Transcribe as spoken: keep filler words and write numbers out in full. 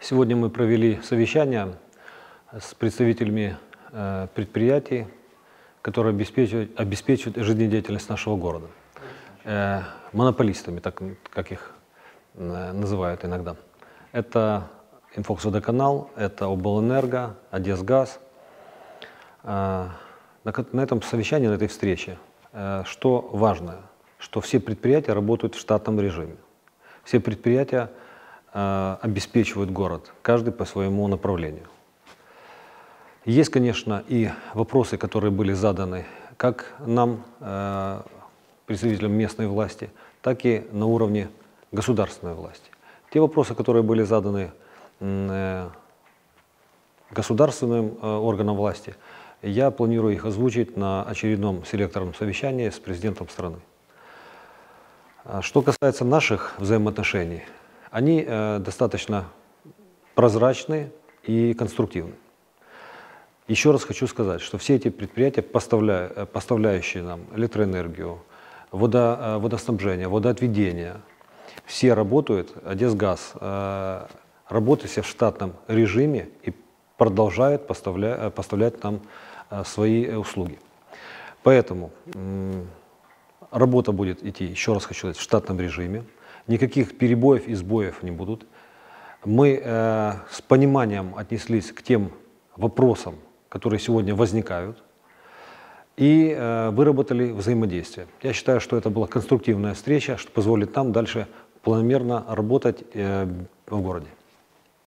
Сегодня мы провели совещание с представителями предприятий, которые обеспечивают, обеспечивают жизнедеятельность нашего города. Э, монополистами, так как их э, называют иногда. Это Инфокс-Водоканал, это Облэнерго, Одесгаз. Э, на, на этом совещании, на этой встрече, э, что важно, что все предприятия работают в штатном режиме. Все предприятия э, обеспечивают город, каждый по своему направлению. Есть, конечно, и вопросы, которые были заданы как нам, э, представителям местной власти, так и на уровне государственной власти. Те вопросы, которые были заданы э, государственным э, органам власти, я планирую их озвучить на очередном селекторном совещании с президентом страны. Что касается наших взаимоотношений, они э, достаточно прозрачны и конструктивны. Еще раз хочу сказать, что все эти предприятия, поставля, поставляющие нам электроэнергию, водо, водоснабжение, водоотведение, все работают, Одесгаз э, работает в штатном режиме и продолжает поставля, поставлять нам э, свои услуги. Поэтому э, работа будет идти, еще раз хочу сказать, в штатном режиме, никаких перебоев и сбоев не будут. Мы э, с пониманием отнеслись к тем вопросам, которые сегодня возникают, и э, выработали взаимодействие. Я считаю, что это была конструктивная встреча, что позволит нам дальше планомерно работать э, в городе.